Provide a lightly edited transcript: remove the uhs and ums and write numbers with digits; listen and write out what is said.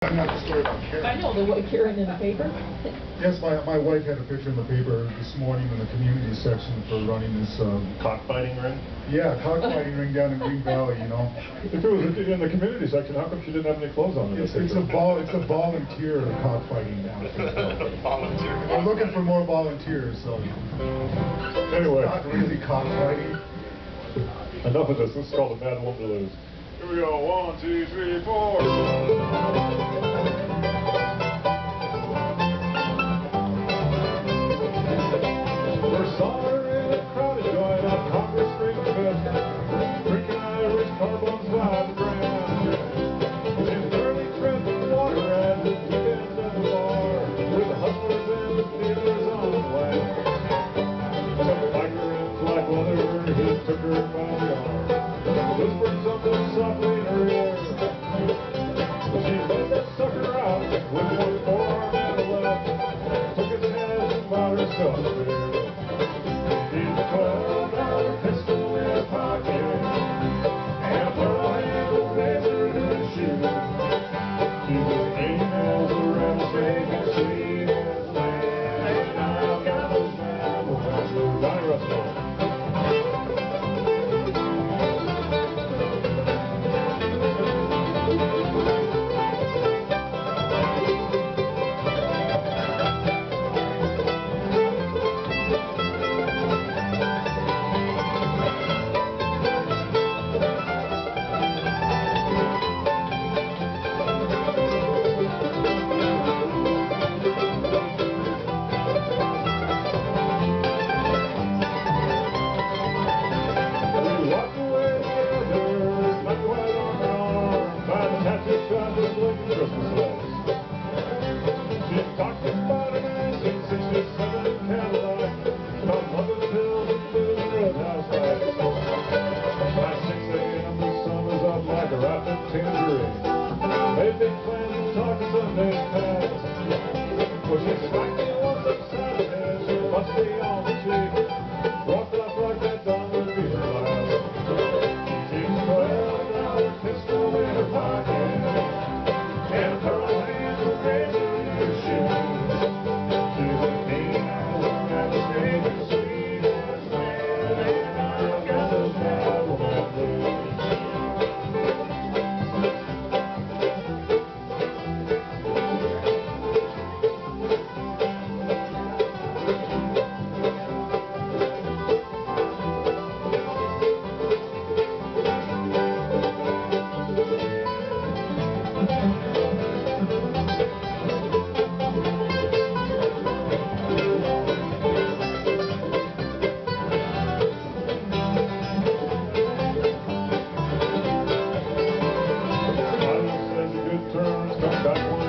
Not the story about Karen. I know the one Karen in the paper. Yes, my wife had a picture in the paper this morning in the community section for running this cockfighting ring? Yeah, cockfighting ring down in Green Valley, you know. If it was in the community section, how come she didn't have any clothes on? It's a volunteer cockfighting outfit. Volunteer. We're looking for more volunteers, so anyway. It's not really cockfighting. Enough of this. This is called the Madwoman Blues. Here we go. 1, 2, 3, 4. First saw her in a crowded joint on Congress Street, drinking Irish carbones by the gram. She's barely treading water at the weekend at the bar, with the hustlers and the dealers on the way. Some biker in black leather, he took her by the arm, whispered something softly in her ear. She let that sucker out with one forearm and a left, took his hands and bought herself a beer. He's a $12 pistol in her pocket, and a pearl-handled razor in her shoe. She was aiming as a rattlesnake and sweet as land, and I've got those Madwoman Blues. Johnny Russell. They've been planning to talk to Sunday's past. Well, she smacked me once on Saturday, she must be on the cheek. Walked up like that dawn would be her last. She's $12 pistol in her pocket, and a pearl-handled razor in her shoe. She's a mean as a rattlesnake and sweet as land, and I've got those Madwoman Blues. Come back one